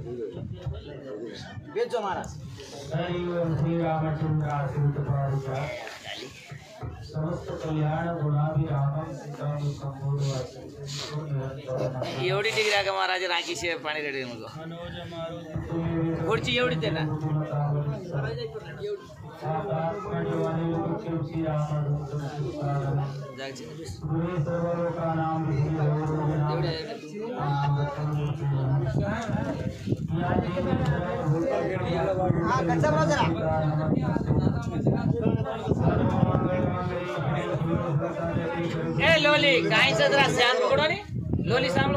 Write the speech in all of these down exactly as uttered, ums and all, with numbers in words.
बेचो महाराज श्री रामचंद्र आश्रित पारिजात समस्त कल्याण गुणाभिरामं सीतां संपूर्ण एवढी डिग्री का महाराज राखी से पाणी रेडी मग पुढची एवढी ते ना ए लोली काय जरा शांत पकडो नी लोली सांभळो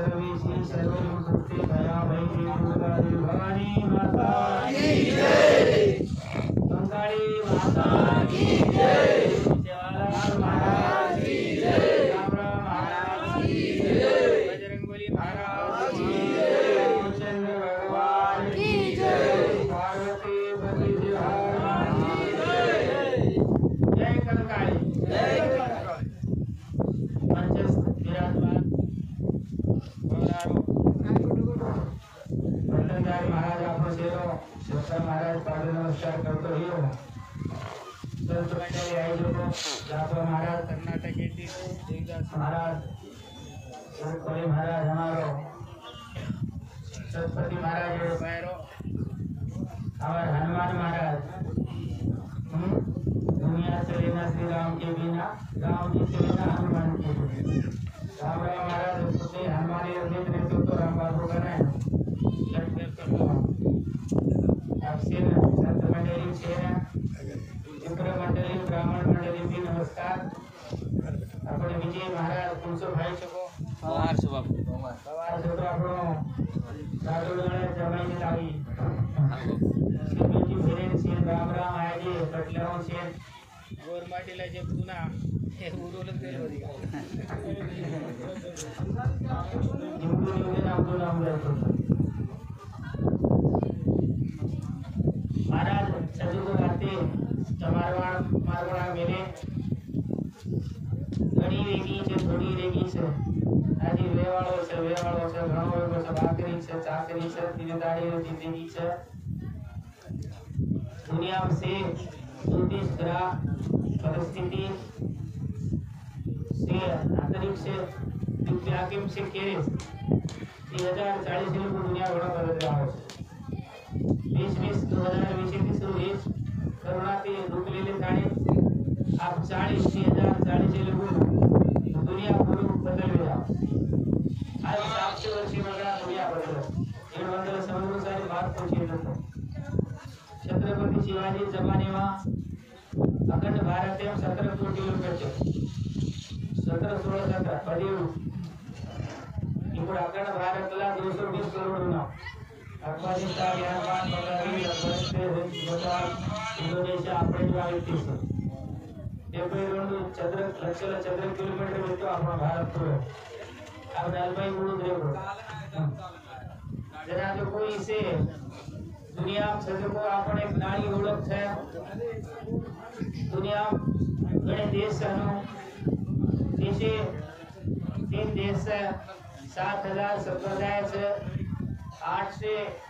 महाराज पाद नमस्कार करतो ही संत मंडळी आयोजक जातो महाराज कर्नाटक येथील देवदास महाराज कोळी महाराज हमारो सरस्वती महाराज पैरो और हनुमान महाराज दुनिया से लेना श्री राम के बिना राम जी से लेना हनुमान के राम राम महाराज उससे हनुमान हृदय तो राम बाबू का है सेना संत मंडली सेना शुक्र मंडली ब्राह्मण मंडली भी नमस्कार अपने विजय महाराज तुमसे भाई सको बार से बाबू बार से तो आपनो साधु गणे जमाई लागी शिवजी फिरेन सेन राम राम आजे पटलाव सेन गोर माटीला जे पुन्हा हे उडवलं गेलं होती जिंकून येऊन आपलं नाम लेतो महाराज सदगुरु राते मारवाड़ मारवाड़ा मेरे घणी वेगी છે થોડી વેગી છે આજે વેવાળો છે વેવાળો છે ઘણો વેગો છે ભાકરી છે ચાકરી છે દિનદારી જિંદગી છે दुनिया से ज्योतिष ग्रह परिस्थिति से अंतरिक्ष से दिव्याकिम से केरे तीन हजार चालीस लोग दुनिया बड़ा बदल रहा है बीस बीस दो हजार बीस तीस वीस करोना के रुक ले ले ताने आप चालीस तीन हजार चालीस लोग दुनिया पूरी बदल गया आज सात सौ वर्ष में दुनिया बदल एक बंदर समुद्र सारी बात पहुंची है छत्रपति शिवाजी जमाने में अखंड भारत में सत्रह कोटी लोग थे सत्रह सोलह सत्रह पदिव ఇప్పుడు అఖండ భారత్ ला दो सौ बीस करोड़ ना अफगानिस्तान म्यांमार बांग्लादेश अफगानिस्तान भूटान इंडोनेशिया આપણે जो આવી છે डेढ़ चंद्र लक्षल चंद्र किलोमीटर में तो अपना भारत को अब नालबाई मुड़ देखो जरा जो कोई से दुनिया में को आपण एक नानी ओळख છે दुनिया घणे देश अनु देशे तीन देश है सात हजार संप्रदाय से आठ से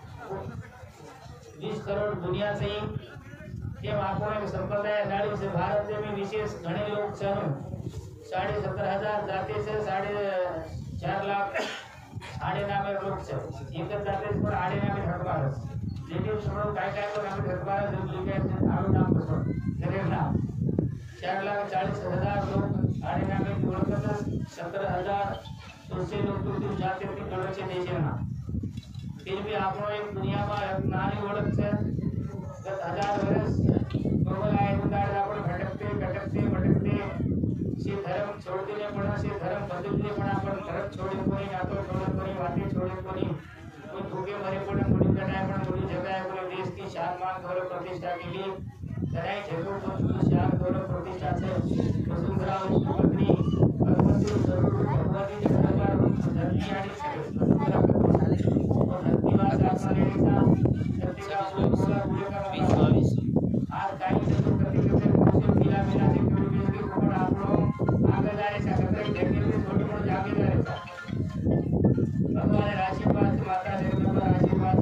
बीस करोड़ दुनिया से केम आपण एक संप्रदाय नाड़ी से भारत में विशेष घणे लोग છે साढ़े सत्रह हजार जाति से साढ़े चार लाख आड़े नामे लोग છે एक जाति पर आड़े नामे हकवार लेकिन छोड़ो काय काय को नाम हकवार डुप्लीकेट आरो नाम को तेरे नाम चार लाख चालीस हजार लोग आड़े नामे ओळखत सत्रह हजार दोनशे लोग तो जाति की ओळख છે देशना फिर भी आपनो एक दुनिया में नानी ओळख છે गत हजार वर्ष मोगल आए उदार आपण भटकते भटकते भटकते से धर्म छोड़ देने पड़ा से धर्म बदलने पड़ा पर धर्म छोड़े कोई ना तो छोड़े कोई बातें छोड़े कोई कोई भूखे मरे पड़े मुड़ी कटाए पड़े मुड़ी जगह पूरे देश की शान मान गौरव प्रतिष्ठा के लिए कराई जगह को शान गौरव प्रतिष्ठा से वसुंधरा पत्नी भगवती जरूर भगवती जगदम्बा धरती आड़ी से और धरती वास आत्मा लेने का धरती का पूरा पूरे का बीस आज काई से तो करते करते मुझे मिला मिला से क्यों भी के ऊपर आप लोग आगे जा रहे हैं सकते हैं देखने में छोटे मोटे आगे जा रहे हैं भगवान आशीर्वाद माता देवता आशीर्वाद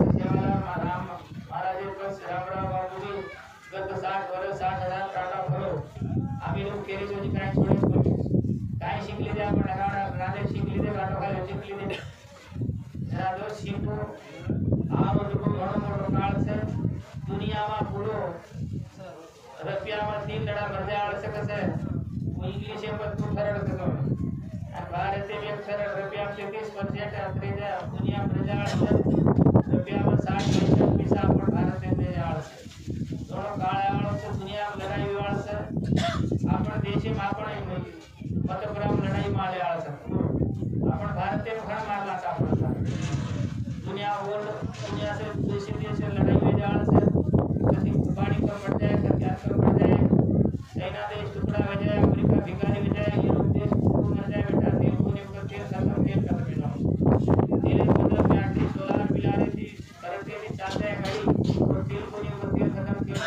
આવો લોકો ઘણો મોટો કાળ છે દુનિયામાં પૂરો રપિયામાં तीन દડા મજા આવે છે કે ઇંગ્લિશ પર તું સરળ કરો આ ભારતે એક સરળ રપિયા ત્રીસ પરસેન્ટ અત્રે દુનિયા પ્રજા રપિયામાં साठ પૈસા પણ ભારતે દે આવે છે ઘણો કાળ આવો છે દુનિયામાં લડાઈ વાળ છે આપણા દેશમાં આપણે मतप्रम लड़ाई माले आला सर अपन भारत में घणा मारला था अपन दुनिया वर्ल्ड दुनिया से देश देश से लड़ाई में जाल से कभी पानी पर पड़ जाए कभी आग पर पड़ जाए चाइना देश टुकड़ा हो जाए अमेरिका भिखारी हो जाए यूरोप देश मर जाए बेटा तेल को निकल तेल खत्म तेल खत्म बिना तेल मतलब बैटरी सोलर बिला रही थी करते थी चलते है गाड़ी और तेल को निकल तेल खत्म तेल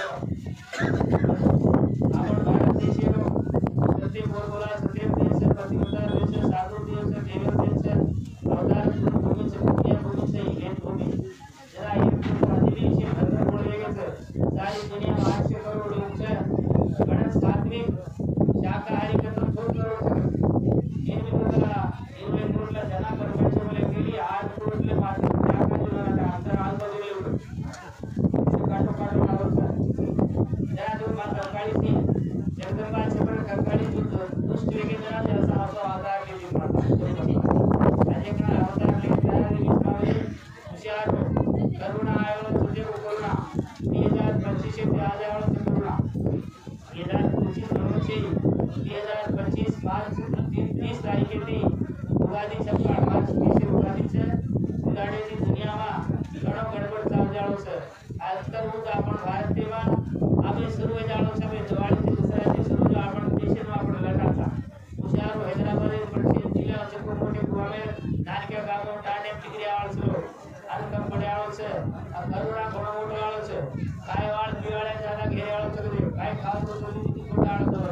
अपन भारत देश में सत्य बोल बोला सत्य देश से पतिव्रता देश से साधु देश से देवी देश से अवतार भूमि से पुण्य भूमि से हिलेन भूमि जरा ये आदिवासी से भद्र बोलेगे सर सारी दुनिया में आठ सौ करोड़ लोग से गणेश सात्विक शाकाहारी का तो सौ करोड़ से इनमें तो जरा इनमें नोटला जना कर बच्चे बोले केली आठ करोड़ ले मात्र शाकाहारी वाला अंदर आल बदले उड़ काटो काटो मारो सर जरा जो माता काली थी जगदम्बा छपर काली जो दुष्ट के जना जैसा असो आधार के दिन माता अजय का अवतार ले प्यारे विष्णु होशियार हो करुणा आयो तुझे को करुणा दो हज़ार पच्चीस से आज आयो से करुणा दो हज़ार पच्चीस दोनों से दो हज़ार पच्चीस मार्च तीस तारीख के थी उगादी छप्पड़ मार्च तीस से उगादी से उगाड़ी की दुनिया में घणो गड़बड़ चाल जाळो से आजकल वो आपण भारत में आवे शुरू हो जाळो से दिवाली से दूसरा से शुरू जो आपण देश में आपण लड़ा था होशियार हैदराबाद पड़ती जिला से मोटे गुआ में नानके गामो टाने टिकरी आळ से अनकम पड़े आळ से करुणा घणो मोटो आळ से काय वाळ दिवाळे जाना घेरे आळ से काय खास तो तो छोटा आळ तो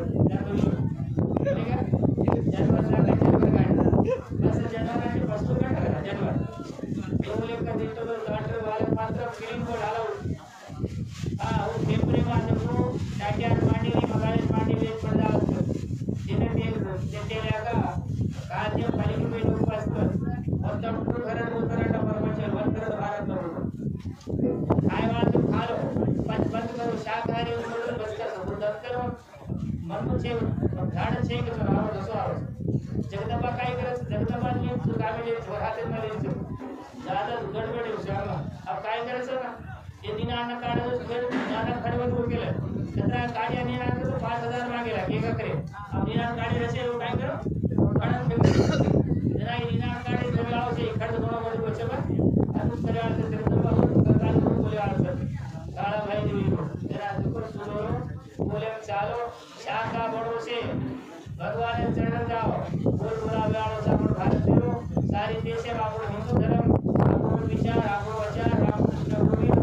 ठीक है जानवर ना जानवर काय बस जानवर की वस्तु का जानवर एवले का दिन तो डॉक्टर वाले मात्र फीलिंग को डालो हां वो टेम्परे वाले को टाटिया मांडी मगाले मांडी वेच पड़ जाओ जिने भी तेतेल्यागा कार्य पालिके में लोग पास और तब तो घर में उतरना परमाचार वन कर भारत में खाए वाला तो खा लो बंद बंद करो शाकाहारी उनको बस का सब दस करो मन में छे झाड़ छे के तो आओ दसो आओ जगदम्बा काय करत जगदम्बा ने गावे ले हाते में ले ज्यादा गड़बड़ है शामा अब काय करायचं ना ये दिनाना काढ घर ज्यादा खडवत हो गेलं तत्रा गाडी आणि ना तो पाच हजार मागेला के का करे अब दिनाना गाडी रसे वो काय करो कणन जरा ये दिनाना गाडी जब आओ से खड दोनों बड़े बच्चे पर अनुस करे आते जगदम्बा कंगाल को बोले आते काला भाई जी जरा दुपर सुनो बोले चालो शाखा बड़ो से भगवान चरण जाओ बोल बोला वालो सब भारत में सारी देश में आपको हिंदू धर्म आपको विचार आपको आचार रामकृष्ण गोविंद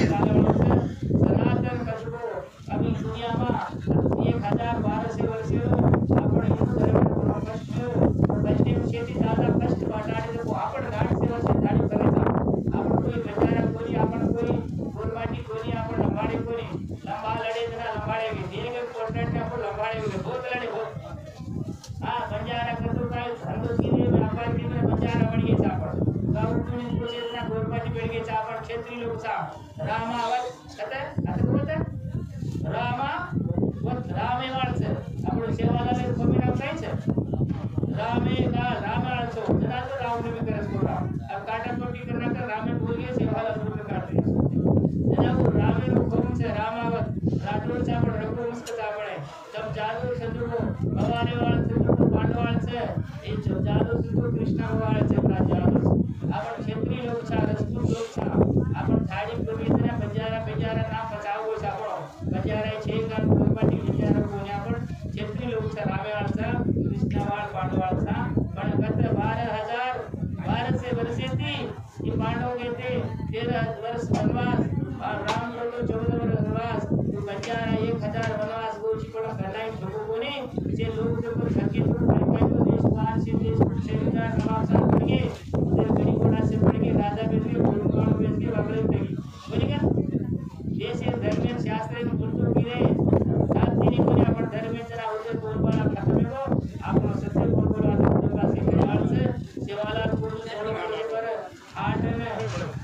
सनातन कछबो अभी दुनिया में एक हजार बारह से वर्ष आपण हिंदू धर्म को कष्ट पश्चिम क्षेत्र ज्यादा कष्ट बाटाडे देखो आपण गाठ से वर्ष गाड़ी करेता आपण कोई बेचारा कोई आपण कोई गोरमाटी कोई आपण लंबाड़े कोई लंबा लड़े जना लंबाड़े के देंगे कोर्टेट में आपण लंबाड़े के बहुत लड़े बहुत हां बंजारा करतो काय धंधो कीने व्यापार कीने बंजारा बणगे चापड़ गाव कोणी कोणी जना गोरमाटी बेडगे चापड़ क्षेत्रीय लोक चा रामा आवाज कते आता बोलते रामा वत रामे वाळছে आपण सेवालाले कमी नाम काय છે रामे का रामाळছো जना तो राम ने करस को राम अब काटा पट्टी करना का रामे बोल गए सेवाला बोल काट दे जना वो रामे नो कौन से रामावत राठौर चापड़ रघु मुस्क चापड़े जब जादू चंद्र को भवानी वाल चंद्र को पांडवाल से ये जादू चंद्र कृष्ण वाल से जादू आपण क्षेत्रीय लोक छा रजपूत लोक छा आपण थाड़ी पवित्र बंजारा बंजारा नाम बचावो छा आपण बंजारा छे का गोरमाटी बंजारा कोने आपण क्षेत्रीय लोक छा रामेवाल छा कृष्णवाल पांडवाल छा पण गत बारह हजार बारह से वर्षे थी ये पांडव के थे तेरह वर्ष वनवास और राम को तो चौदह वर्ष वनवास तो बंजारा एक हजार वनवास गोची पण करनाई लोगों कोने जे लोग जो पर सके तो भाई तो देश पार से देश से विचार नवाब साहब पड़े उधर गड़ी घोड़ा से पड़ के राजा बेच के गोलकाल बेच के बाबरे देगी बोलेगा देश धर्म शास्त्र के पुस्तक की रे शांति नहीं कोने अपन धर्म जरा उधर बोल वाला खत्म हो आपन सत्य बोल बोला तो से खयाल से सेवाला को छोड़ पर आठ में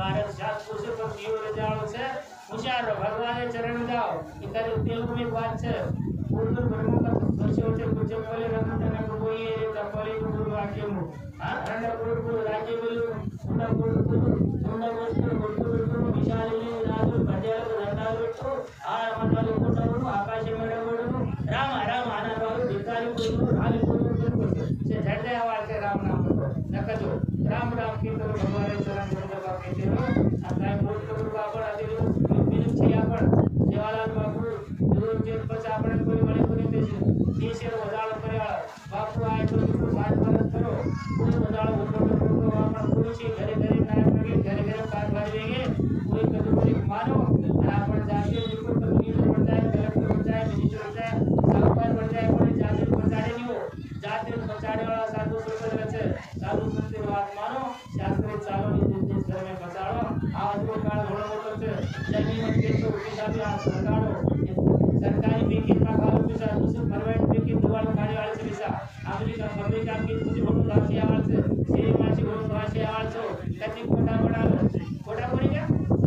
भारत शास्त्र से पर जीव रजाओ से होशियार रहो भगवान के चरण में जाओ इधर तेलुगु में एक बात है उर्दू ब्रह्म का वर्षों से कुछ बोले रमन को कोई तपले को वाक्य मु हां रंड को राज्य बोलो उन्ना को उन्ना को को विशाले राजु भजल रंडाలు పెట్టు ఆ మండలు కొట్టను ఆకాశం మెడగొడును రామ రామ అన్నవారు దిక్కాలి కొడుకు రాలి కొడుకు से झट गया आवाज से राम नाम को नकदो राम राम की तो भगवान चरण जोड़ का कहते हो अकाय बोल करू बापड़ आदि बिन छिया पण देवालाल बापू दूर जे पच आपण कोई बड़े कोई देश देश रो वजाळ कर्या बापू आए तो को बात मत करो कोई वजाळ ऊपर को आपण कोई छी घरे घरे नाम लगे घरे घरे कार भर देंगे कोई कदू कोई मानो आपण जाके बिल्कुल तकलीफ पड़ जाए कलेक्टर पड़ जाए मिनिस्टर पड़ जाए साहूकार पड़ जाए कोई जाते पहुंचाने नहीं हो जाते पहुंचाने वाला साधु सोचल रहे साधु संत बात मानो शास्त्र चालो निर्देश घर में बचाड़ो आज को काल घोड़ो मोटो से जमीन में के तो उठा भी आ सरकारो सरकारी बेकी का खालो पिसा दूसरे प्राइवेट बेकी दुवाल गाड़ी वाले से पिसा अमेरिका अमेरिका की कुछ घोड़ो राशि आवाज से से मासी घोड़ो राशि आवाज छो कति कोटा बड़ा कोटा कोनी क्या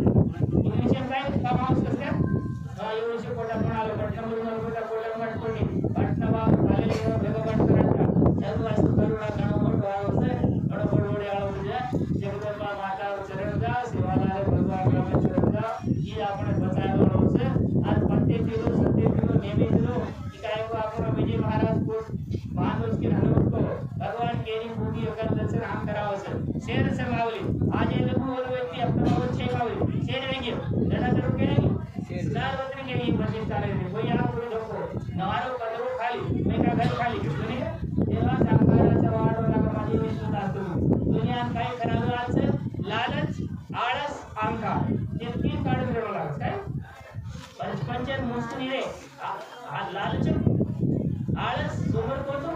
इंग्लिश में काय काम हाउस कसल्या हां इंग्लिश कोटा बना लो पटना में कोटा कोटा मत कोनी पटना बा वाले लोग भगवान करता चल वास्तु करुणा गणो मोटो आयो से बड़ो बड़ो बड़े आलो जे जगदम्बा माता चरण जा सेवालाल भगवान राम चरण जा ये आपने बचाया वालो से आज पत्ते किलो सत्ते किलो नेमी किलो इकाय को आपन विजय महाराज को मानुष के हनुमत को भगवान केरी भूमि अगर दर्शन हम कराओ से शेर से मावली आज ये लोग बोल व्यक्ति अपना वो छे मावली शेर नहीं लड़ा करो के नहीं चार वतन के ही मस्जिद चाले कोई आप कोई देखो नवारो कदरो खाली मैं का घर खाली सुनिए देवा संकाराचा वाढ वाला माझी विष्णू दास दुनियात काय करावं आज लालच आळस अहंकार हे तीन काढून ठेवावं लागतं काय पंचपंचन मुस्ती रे हा लालच आळस सोबत कोतो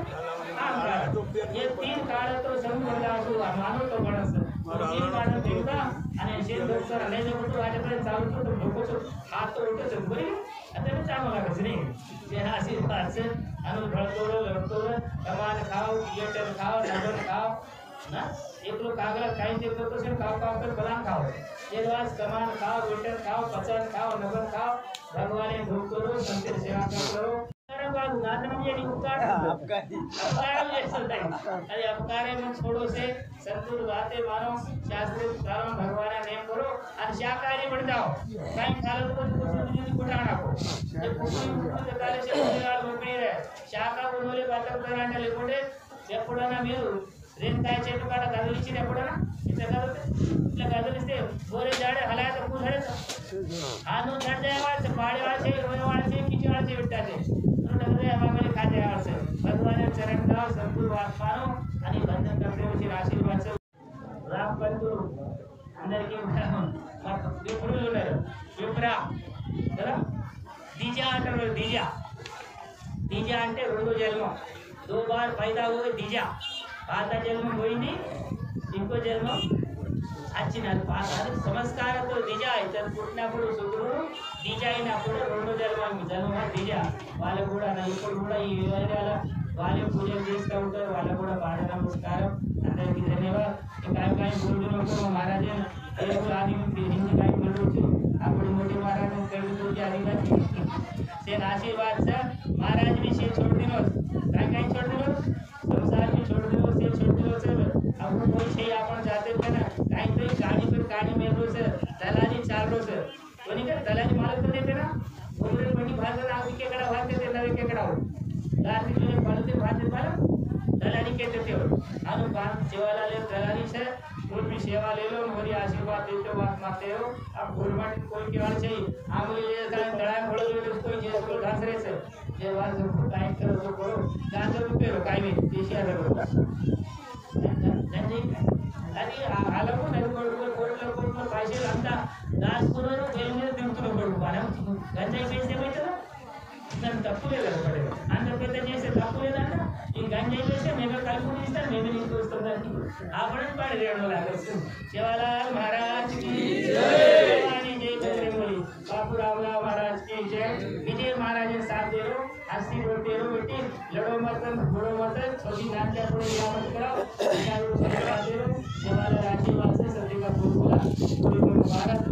अहंकार ये तीन काढ तो संग असू मानो तो गणस तीन काढ ठेवता आणि शेत डॉक्टर आले जे कुठे वाजेपर्यंत चालतो तो डोकोच हात तो उठे बरी आता मी चांगला लागत नाही जे हा आशीर्वाद से अनु भळतोरो लढतोरो कमान खाओ गियटर खाओ नगर खाओ ना एक लोग कागला काही ते करतो से खाओ खाओ कर बलान खाओ ये वास कमान खाओ गियटर खाओ पचन खाओ नगर खाओ भगवान ने भोग करो संत सेवा करो बाबू नाथ म्हणजे नहीं उपकार आपका अपकार जैसा नहीं अरे अपकारे में छोड़ो से संतुल बातें मानो शास्त्र सारों भगवान ने नेम करो और शाकाहारी बन जाओ कहीं खालो तो कुछ कुछ कुटाना को ये कुछ कुछ काले से बोलेवाल मोकड़ी रहे शाका बोले बातर कराने लेकोडे एपुडाना मेरू रेन काय चेटू काटा गादलीची एपुडाना इथे करते इतला गादलीचे बोरे झाडे हलाय तर कुछ हडे आनो झाड जायवाल से पाड़े वाल से रोय वाल से किची वाल से बिट्टा से हमारे खाते आवाज से भगवान चरण का संपूर्ण बात मानो आणि बंधन करते हुए आशीर्वाद से राम बंधु अंदर की मत विपुल उलर विप्रा चला दीजा अंटर दीजा दीजा अंटे రెండు जन्म दो बार पैदा हुए दीजा पाता जन्म कोई नहीं इनको जन्म వచ్చినారు పాతాది సంస్కారతో దిజా ఇతను పుట్టినప్పుడు శుక్రుడు దిజా అయినప్పుడు రెండు జన్మ జన్మ దిజా వాళ్ళు కూడా ఇప్పుడు కూడా ఈ వివరాల వాళ్ళు పూజలు చేస్తూ ఉంటారు వాళ్ళు కూడా పాద నమస్కారం అందరికీ ధన్యవాद काय काय बोलू नको महाराज एक आदमी हिंदी काय बोलू आपण मोठे महाराज कळू तुझे अधिकारी से आशीर्वाद से महाराज भी से छोड़ दिनो काय काय छोड़ दिनो संसार भी छोड़ दिनो से छोड़ दिनो से अब कोई से आपण जाते थे ना काय तो गाड़ी पर गाड़ी में रो से दलाली चाल रो से कोणी का दलाली मालक तो देते ना उमरे कोणी भाजन आगे के कड़ा भागते थे नवे के कड़ा हो गाड़ी में पड़ते भाजन वाला दलाली के देते हो अनु बात सेवाला ले दलाली से कोई भी सेवा ले लो मोरी आशीर्वाद देते हो बात मानते हो अब गवर्नमेंट कोई के वाल चाहिए आमले ये कारण दलाल खोल लो कोई जे स्कूल घास रहे से ये बात सब टाइम करो तो करो जान दो रुपए रो काय में देशिया रो नहीं अरे आलमो नहीं कोड कोड कोड पैसे अंता दास कोरो बेलमे दिंतु कोड మనం గంజాయి చేస్తే ఏమైతదో దాన్ని తప్పు లేదు పడే అంత పెద్ద చేస్తే తప్పు లేదంట ఈ గంజాయి చేస్తే మేము కలుపుని ఇస్తాం మేము నీకు వస్తుందండి आपण पाड़ रेणो लागस सेवालाल महाराज की जय भवानी जय बजरंगबली बापू रामलाल महाराज की जय विजय महाराज ने साथ दे रो अस्सी रोटी रो बेटी लड़ो मत घोड़ो मत छोटी नाचा थोड़ी या मत कराओ चारों सेवा दे रो सेवालाल आशीर्वाद से सभी का फूल बोला भारत